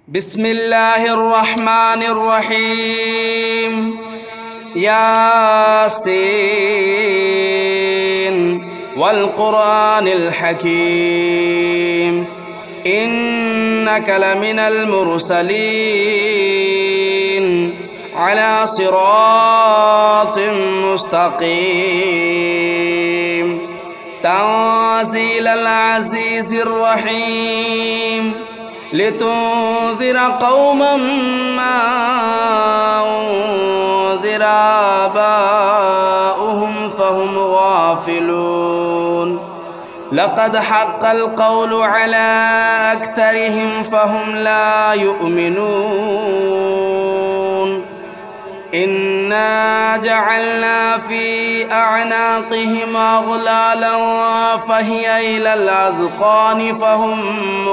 بسم الله الرحمن الرحيم. ياسين والقرآن الحكيم إنك لمن المرسلين على صراط مستقيم تنزيل العزيز الرحيم لتنذر قوما ما أنذر آباؤهم فهم غافلون لقد حق القول على أكثرهم فهم لا يؤمنون إنا جعلنا في أعناقهم أغلالا فهي إلى الأذقان فهم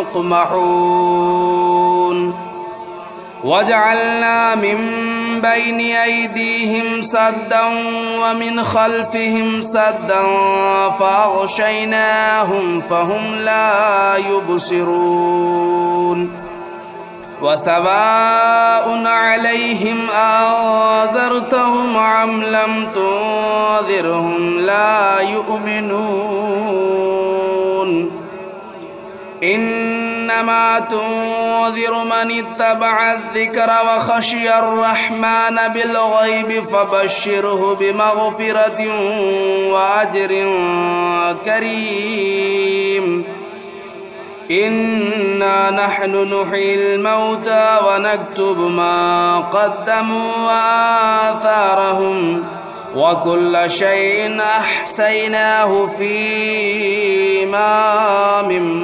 مقمحون وجعلنا من بين أيديهم سدا ومن خلفهم سدا فأغشيناهم فهم لا يبصرون وسواء عليهم أنذرتهم أم لم تنذرهم لا يؤمنون إنما تنذر من اتبع الذكر وخشي الرحمن بالغيب فبشره بمغفرة وأجر كريم إنا نحن نحيي الموتى ونكتب ما قدموا وآثارهم وكل شيء أحصيناه في إمام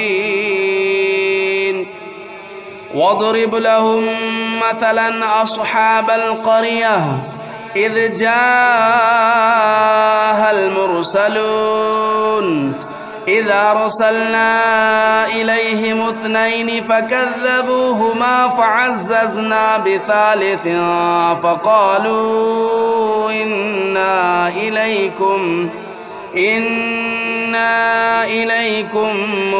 مبين واضرب لهم مثلا أصحاب القرية إذ جاءها المرسلون إذا أرسلنا إليهم اثنين فكذبوهما فعززنا بثالث فقالوا إنا إليكم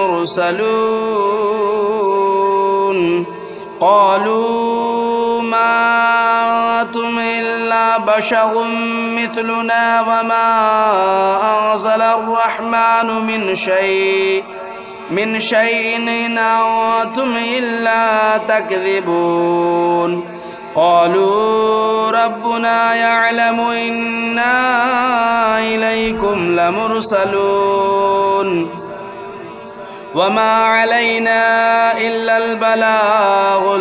مرسلون قالوا ما أنتم إلا بشر مثلنا وما أنزل الرحمن من شيء إن أنتم إلا تكذبون قالوا ربنا يعلم إنا إليكم لمرسلون وما علينا إلا البلاغ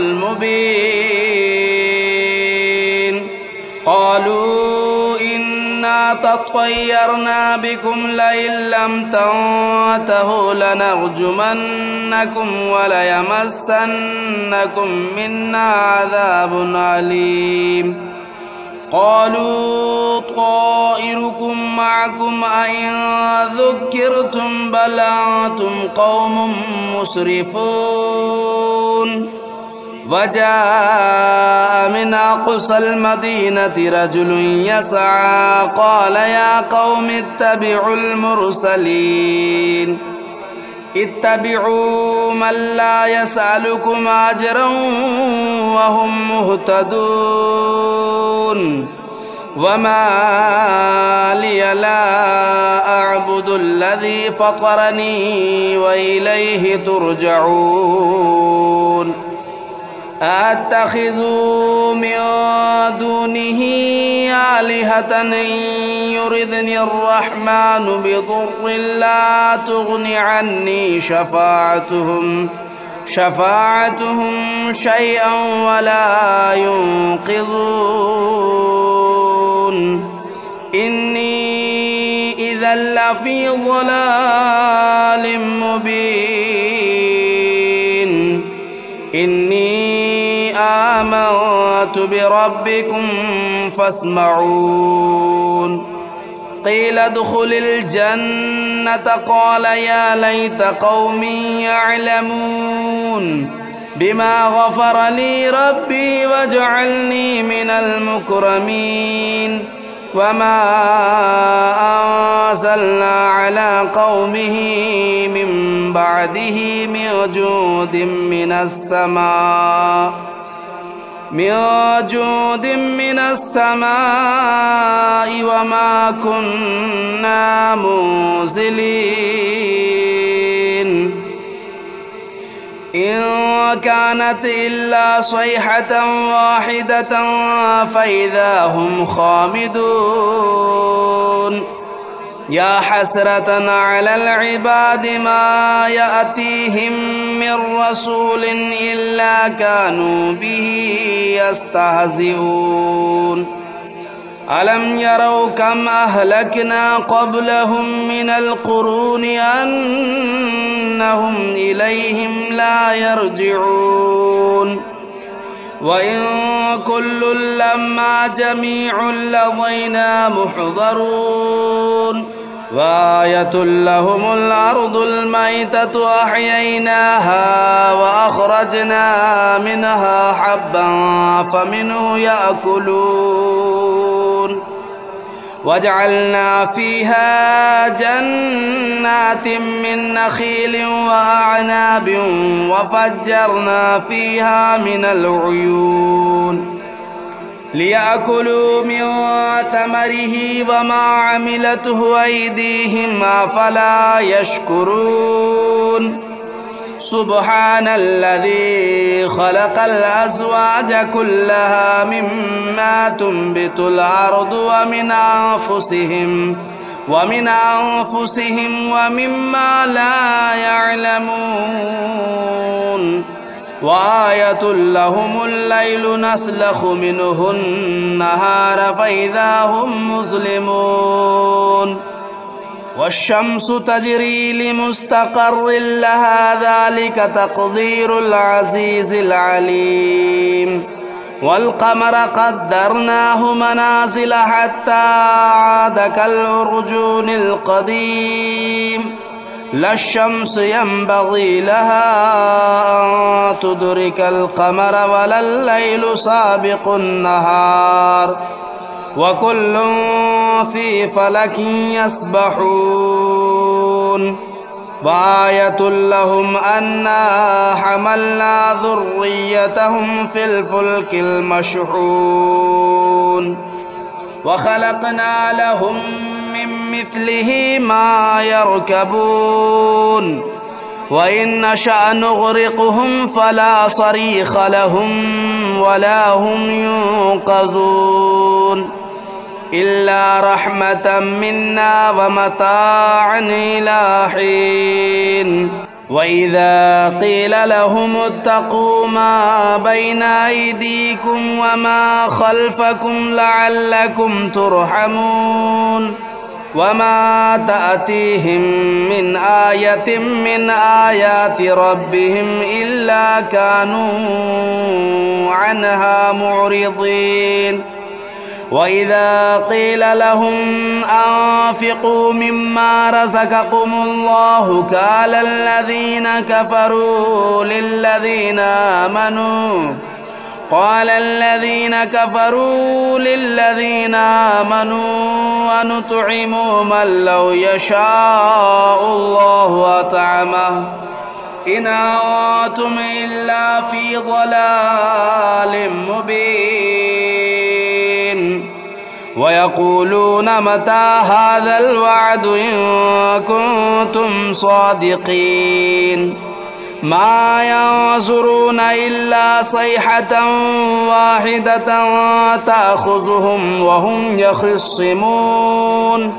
المبين قالوا إنا تطيرنا بكم لئن لم تنتهوا لنرجمنكم وليمسنكم منا عذاب أليم قالوا طائركم معكم أئن ذكرتم بل أنتم قوم مسرفون وجاء من أقصى المدينة رجل يسعى قال يا قوم اتبعوا المرسلين اتبعوا من لا يسألكم أجرا وهم مهتدون وما لي لا أعبد الذي فطرني وإليه ترجعون أتخذ من دونه آلهة إن يردني الرحمن بضر لا تغن عني شفاعتهم شيئا ولا ينقذون إني إذا لفي ضلال مبين إني آمنت بربكم فاسمعون قيل ادخل الجنة قال يا ليت قومي يعلمون بما غفر لي ربي وجعلني من المكرمين وما أنزلنا على قومه من بعده من جود من السماء وما كنا منزلين إن كانت إلا صيحة واحدة فإذا هم خامدون يا حسرة على العباد ما يأتيهم من رسول إلا كانوا به يستهزئون ألم يروا كم أهلكنا قبلهم من القرون أنهم إليهم لا يرجعون وإن كل لما جميع لدينا محضرون وآية لهم الأرض الميتة أحييناها وأخرجنا منها حبا فمنه يأكلون وجعلنا فيها جنات من نخيل وأعناب وفجرنا فيها من العيون ليأكلوا من ثمره وما عملته أيديهم أفلا يشكرون سبحان الذي خلق الأزواج كلها مما تنبت الأرض ومن أنفسهم ومما لا يعلمون وآية لهم الليل نسلخ منه النهار فإذا هم مظلمون والشمس تجري لمستقر لها ذلك تقدير العزيز العليم والقمر قدرناه منازل حتى عاد كالعرجون القديم لا الشمس ينبغي لها أن تدرك القمر ولا الليل سابق النهار وكل في فلك يسبحون وآية لهم أنا حملنا ذريتهم في الفلك المشحون وخلقنا لهم من مثله ما يركبون وإن نشأ نغرقهم فلا صريخ لهم ولا هم ينقذون إلا رحمة منا ومتاعا إلى حين وإذا قيل لهم اتقوا ما بين أيديكم وما خلفكم لعلكم ترحمون وما تأتيهم من آية من آيات ربهم إلا كانوا عنها معرضين وإذا قيل لهم أنفقوا مما رزقكم الله قال الذين كفروا للذين آمنوا ونطعم من لو يشاء الله أطعمه إن أنتم إلا في ضلال مبين ويقولون متى هذا الوعد إن كنتم صادقين ما ينظرون إلا صيحة واحدة تأخذهم وهم يخصمون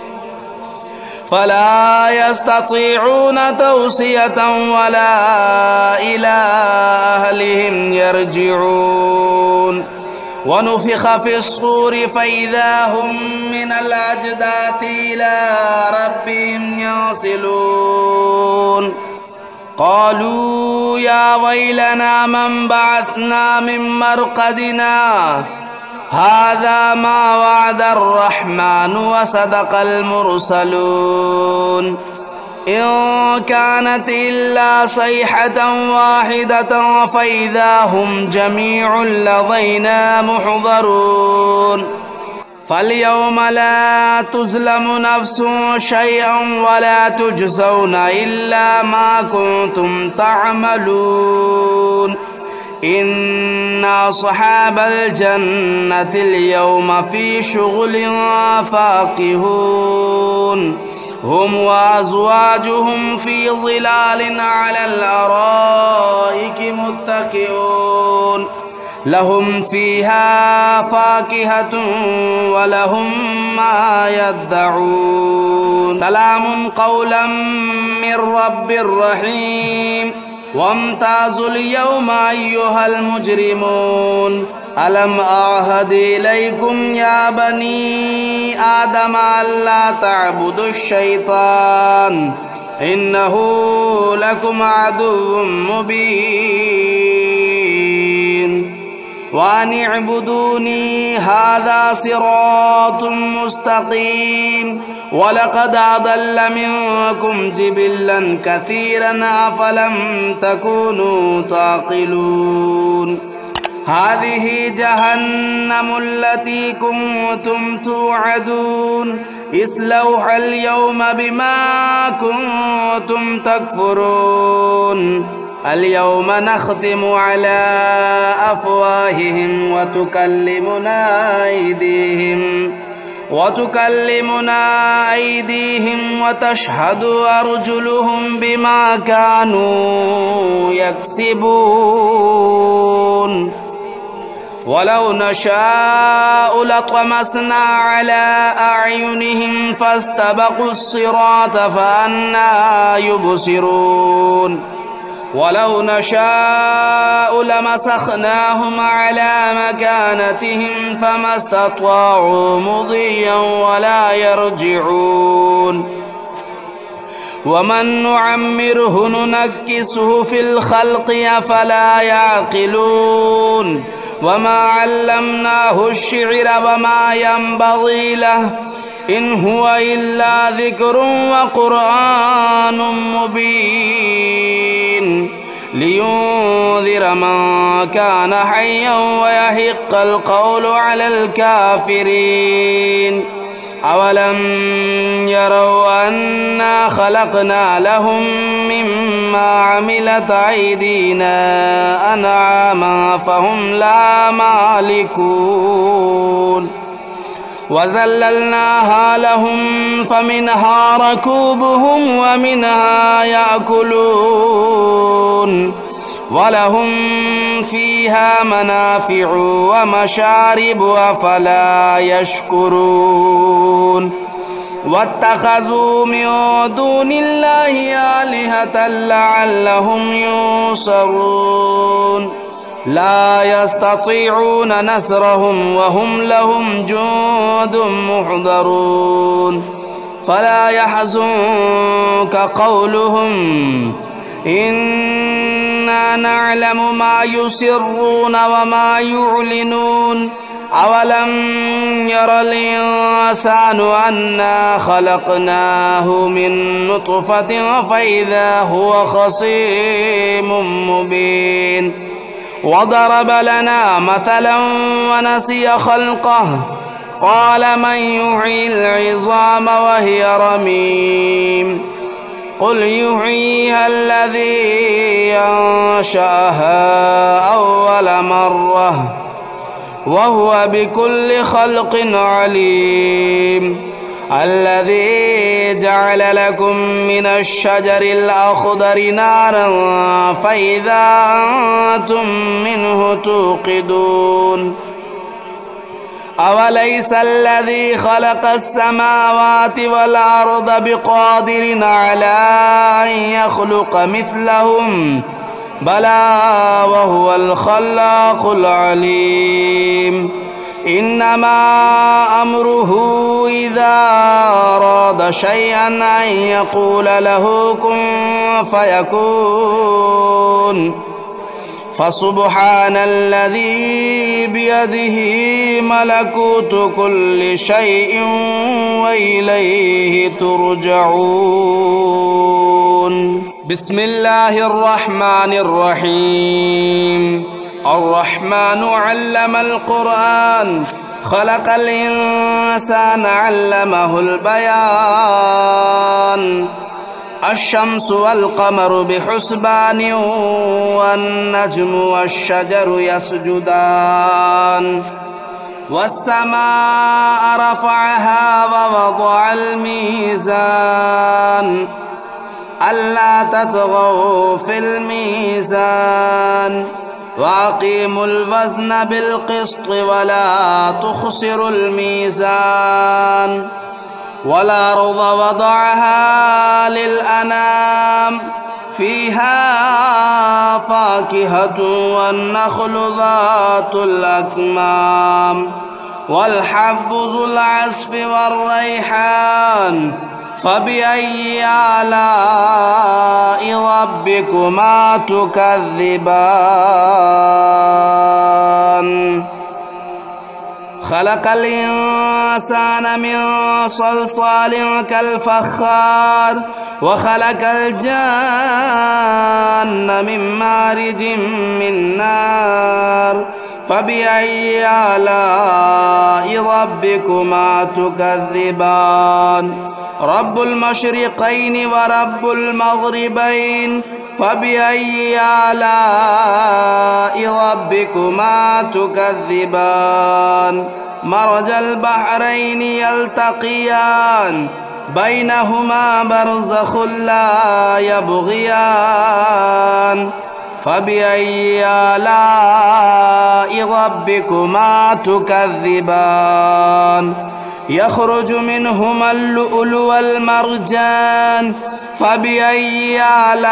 فلا يستطيعون توصية ولا إلى أهلهم يرجعون ونفخ في الصور فإذا هم من الأجداث إلى ربهم ينسلون قالوا يا ويلنا من بعثنا من مرقدنا هذا ما وعد الرحمن وصدق المرسلون إن كانت إلا صيحة واحدة فإذا هم جميع لدينا محضرون فاليوم لا تظلم نفس شيئا ولا تجزون إلا ما كنتم تعملون إن أصحاب الجنة اليوم في شغل فاكهون هم وأزواجهم في ظلال على الأرائك متكئون لهم فيها فاكهة ولهم ما يدعون سلام قولا من رب رحيم وامتازوا اليوم أيها المجرمون ألم أعهد إليكم يا بني آدم ألا تعبدوا الشيطان إنه لكم عدو مبين وأن اعبدوني هذا صراط مستقيم ولقد أضل منكم جبلا كثيرا أفلم تكونوا تعقلون هذه جهنم التي كنتم توعدون اصلوها اليوم بما كنتم تكفرون اليوم نختم على أفواههم وتكلمنا أيديهم وتشهد أرجلهم بما كانوا يكسبون ولو نشاء لطمسنا على أعينهم فاستبقوا الصراط فأنى يبصرون ولو نشاء لمسخناهم على مكانتهم فما استطاعوا مضيا ولا يرجعون ومن نعمره ننكسه في الخلق أفلا يعقلون وما علمناه الشعر وما ينبغي له إن هو إلا ذكر وقرآن مبين لينذر من كان حيا ويحق القول على الكافرين أولم يروا أنا خلقنا لهم مما عملت أيدينا أنعاما فهم لا مالكون وذللناها لهم فمنها ركوبهم ومنها يأكلون ولهم فيها منافع ومشارب أفلا يشكرون واتخذوا من دون الله آلهة لعلهم ينصرون لا يستطيعون نصرهم وهم لهم جند محضرون فلا يحزنك قولهم إنا نعلم ما يسرون وما يعلنون أولم ير الإنسان أنا خلقناه من نطفة فإذا هو خصيم مبين وضرب لنا مثلا ونسي خلقه قال من يحيي العظام وهي رميم قل يحييها الذي أنشأها أول مرة وهو بكل خلق عليم الذي جعل لكم من الشجر الأخضر نارا فإذا أنتم منه توقدون أوليس الذي خلق السماوات والأرض بقادر على أن يخلق مثلهم بلى وهو الخلاق العليم إنما أمره إذا أراد شيئا أن يقول له كن فيكون فسبحان الذي بيده ملكوت كل شيء وإليه ترجعون بسم الله الرحمن الرحيم الرحمن علم القرآن خلق الإنسان علمه البيان الشمس والقمر بحسبان والنجم والشجر يسجدان والسماء رفعها ووضع الميزان ألا تطغوا في الميزان وأقيموا الوزن بالقسط ولا تخسروا الميزان والأرض وضعها للأنام فيها فاكهة والنخل ذات الأكمام والحب ذو العصف والريحان فبأي آلاء ربكما تكذبان خلق الإنسان من صلصال كالفخار وخلق الجان من مارج من نار فبأي آلاء ربكما تكذبان رب المشرقين ورب المغربين فبأي آلاء ربكما تكذبان مرج البحرين يلتقيان بينهما برزخ لا يبغيان فبأي آلاء ربكما تكذبان يخرج منهما اللؤلؤ والمرجان فبأي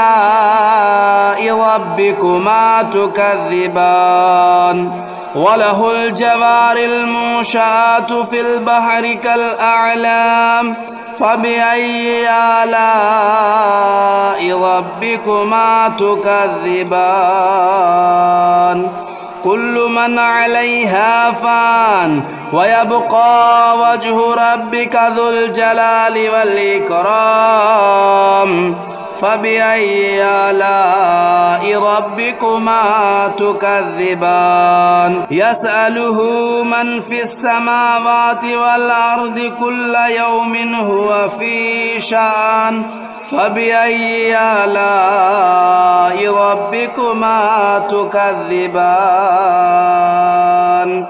آلاء ربكما تكذبان وله الجوار المنشآت في البحر كالأعلام فبأي آلاء ربكما تكذبان كل من عليها فان ويبقى وجه ربك ذو الجلال والإكرام فبأي آلاء ربكما تكذبان يسأله من في السماوات والأرض كل يوم هو في شأن فبأي آلاء ربكما تكذبان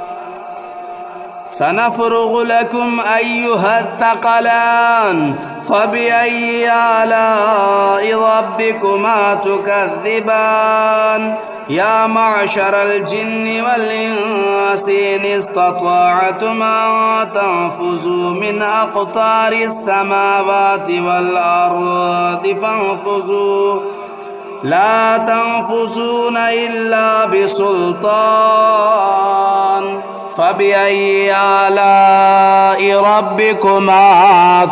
سنفرغ لكم أيها الثقلان فبأي آلاء ربكما تكذبان يا معشر الجن والإنس إن استطعتم أن تنفذوا من أقطار السماوات والأرض فانفذوا لا تنفذون إلا بسلطان فبأي آلاء ربكما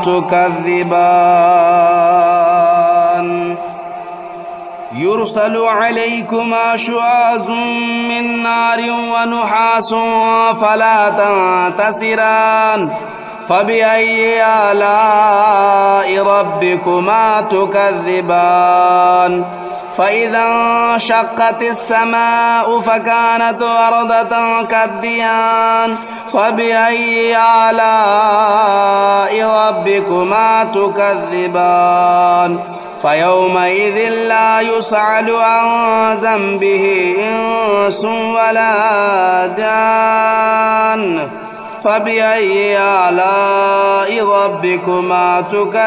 تكذبان يرسل عليكما شواظ من نار ونحاس فلا تنتصران فبأي آلاء ربكما تكذبان فإذا انشقت السماء فكانت وردة كالدهان فبأي آلاء ربكما تكذبان فيومئذ لا يسأل عن ذنبه إنس ولا جان فبأي آلاء ربكما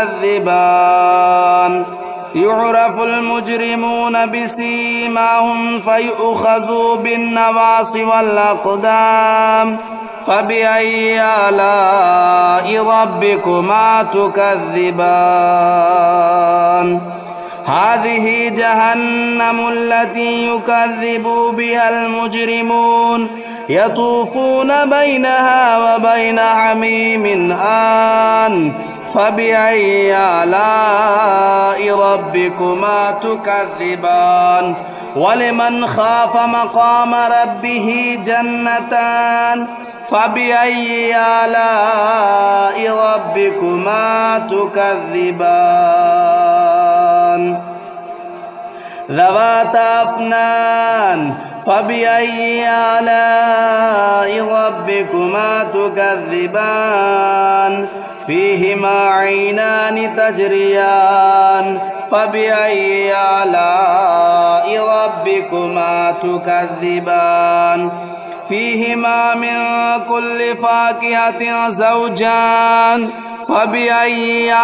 تكذبان يعرف المجرمون بسيماهم فيؤخذوا بالنواصي والأقدام فبأي آلاء ربكما تكذبان هذه جهنم التي يكذب بها المجرمون يطوفون بينها وبين حميم آن فبأي آلاء ربكما تكذبان ولمن خاف مقام ربه جنتان فبأي آلاء ربكما تكذبان ذواتا أفنان فبأي آلاء ربكما تكذبان فيهما عينان تجريان فبأي آلاء ربكما تكذبان فيهما من كل فاكهة زوجان فبأي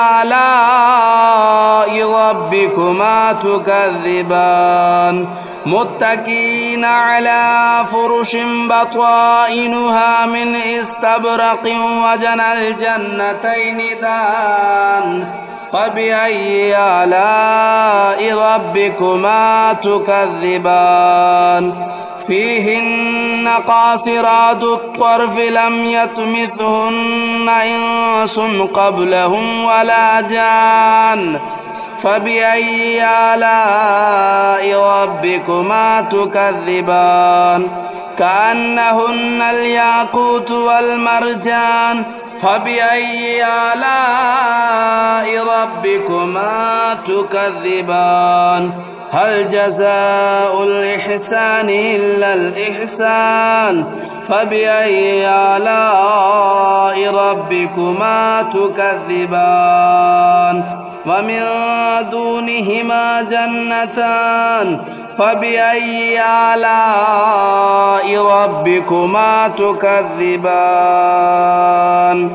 آلاء ربكما تكذبان متكئين على فرش بطائنها من استبرق وجنى الجنتين دان فبأي آلاء ربكما تكذبان فيهن قاصرات الطرف لم يطمثهن إنس قبلهم ولا جان فبأي آلاء ربكما تكذبان كأنهن الياقوت والمرجان فبأي آلاء ربكما تكذبان هل جزاء الإحسان إلا الإحسان فبأي آلاء ربكما تكذبان ومن دونهما جنتان فبأي آلاء ربكما تكذبان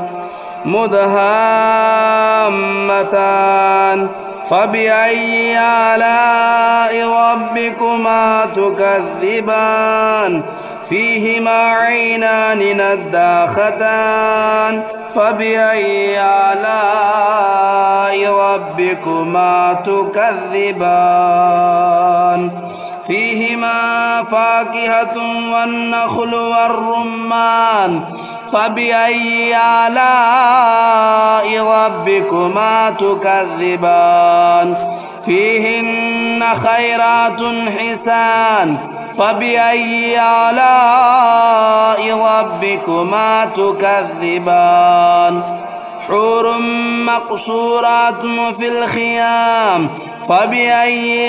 مدهامتان فبأي آلاء ربكما تكذبان فيهما عينان نداختان فبأي آلاء ربكما تكذبان فيهما فاكهة والنخل والرمان فبأي آلاء ربكما تكذبان فيهن خيرات حسان فبأي آلاء ربكما تكذبان حور مقصورات في الخيام فبأي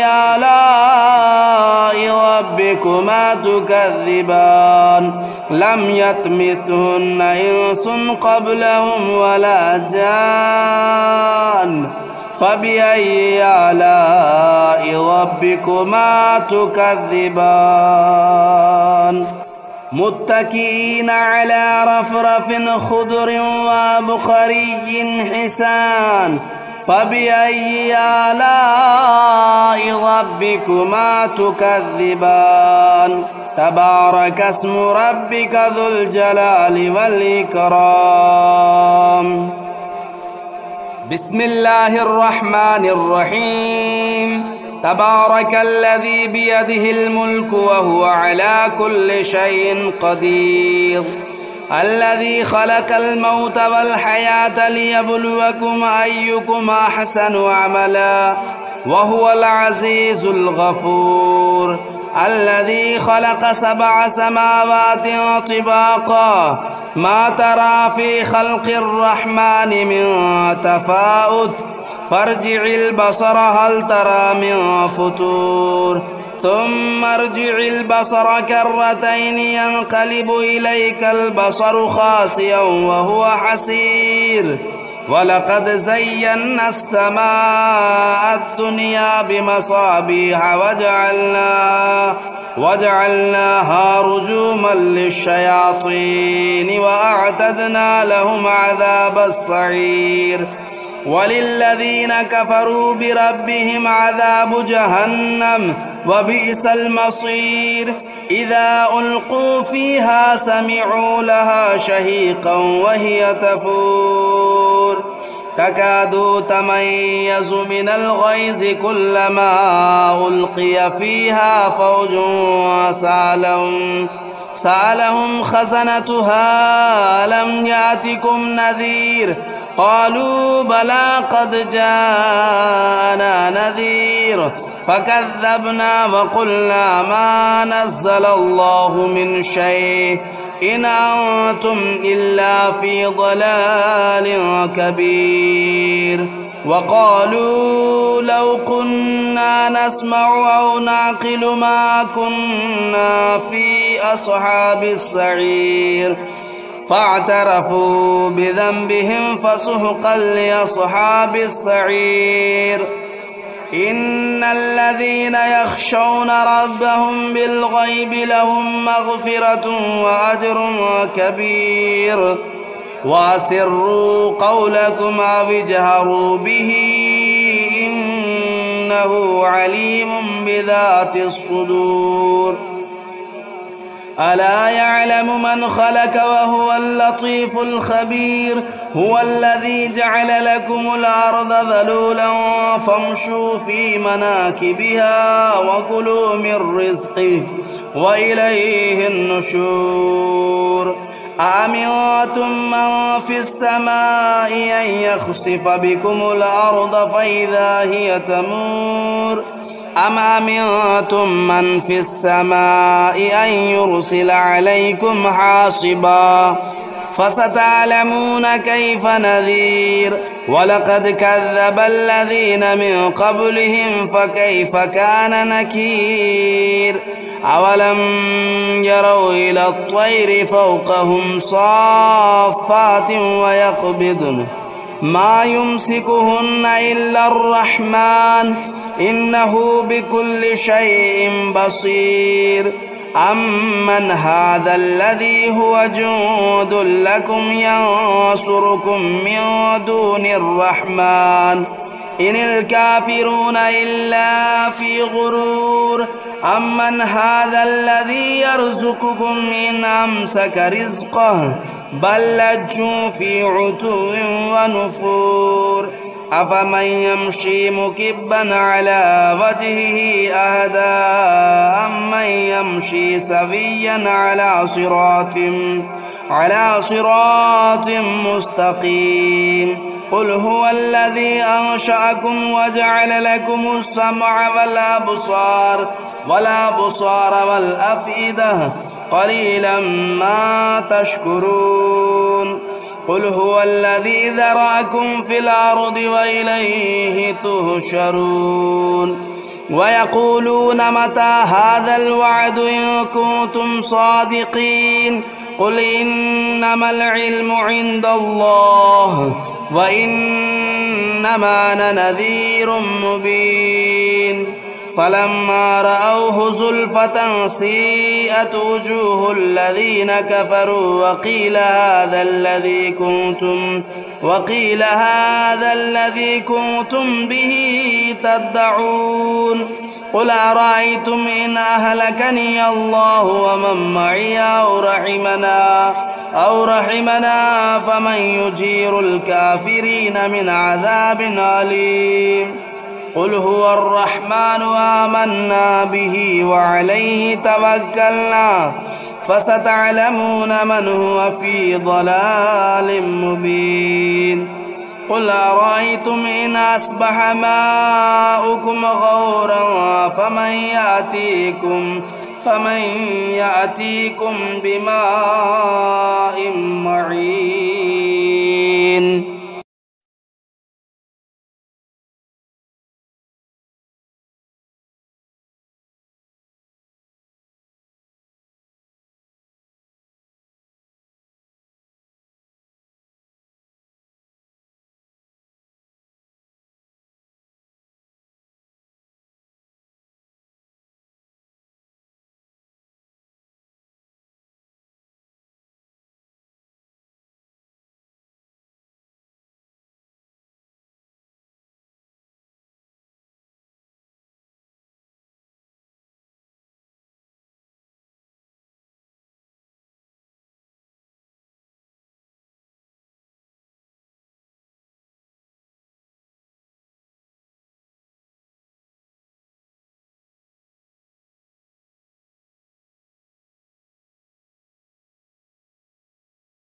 آلاء ربكما تكذبان لم يطمثهن إنس قبلهم ولا جان فبأي آلاء ربكما تكذبان متكئين على رفرف خضر وبخري حسان فبأي آلاء ربكما تكذبان تبارك اسم ربك ذو الجلال والإكرام بسم الله الرحمن الرحيم تبارك الذي بيده الملك وهو على كل شيء قدير الذي خلق الموت والحياة ليبلوكم أيكم أحسن عملا وهو العزيز الغفور الذي خلق 7 سماوات طباقا ما ترى في خلق الرحمن من تفاؤت فارجع البصر هل ترى من فتور ثم ارجع البصر كرتين ينقلب إليك البصر خاسئا وهو حسير ولقد زينا السماء الدنيا بمصابيح وجعلناها رجوما للشياطين وأعتدنا لهم عذاب السعير وللذين كفروا بربهم عذاب جهنم وبئس المصير إذا ألقوا فيها سمعوا لها شهيقا وهي تفور تكاد تميز من الغيظ كلما ألقي فيها فوج سألهم خزنتها ألم يأتكم نذير قالوا بلى قد جاءنا نذير فكذبنا وقلنا ما نزل الله من شيء إن أنتم إلا في ضلال كبير وقالوا لو كنا نسمع أو نعقل ما كنا في أصحاب السعير فاعترفوا بذنبهم فسحقا لأصحاب السعير إن الذين يخشون ربهم بالغيب لهم مغفرة وأجر كبير وأسروا قولكم أو اجهروا به إنه عليم بذات الصدور ألا يعلم من خلق وهو اللطيف الخبير هو الذي جعل لكم الأرض ذلولا فامشوا في مناكبها وكلوا من رزقه وإليه النشور أأمنتم من في السماء أن يخسف بكم الأرض فإذا هي تمور أم أمنتم من في السماء أن يرسل عليكم حاصبا فستعلمون كيف نذير ولقد كذب الذين من قبلهم فكيف كان نكير أولم يروا إلى الطير فوقهم صافات ويقبضن ما يمسكهن إلا الرحمن إنه بكل شيء بصير أمن هذا الذي هو جند لكم ينصركم من دون الرحمن إن الكافرون إلا في غرور أمن هذا الذي يرزقكم إن أمسك رزقه بل لجوا في عتو ونفور أفمن يمشي مكبا على وجهه أهدى أمن يمشي سويا على صراط مستقيم قل هو الذي أنشأكم وجعل لكم السمع والأبصار والأفئدة قليلا ما تشكرون قل هو الذي ذرأكم في الأرض وإليه تهشرون ويقولون متى هذا الوعد إن كنتم صادقين قل إنما العلم عند الله وإنما أنا نذير مبين فلما رأوه زلفة سيئت وجوه الذين كفروا وقيل هذا الذي كنتم به تدعون قل أرأيتم إن أهلكني الله ومن معي أو رحمنا فمن يجير الكافرين من عذاب أليم قل هو الرحمن آمنا به وعليه توكلنا فستعلمون من هو في ضلال مبين قل أرأيتم إن أصبح ماؤكم غورا فمن يأتيكم بماء معين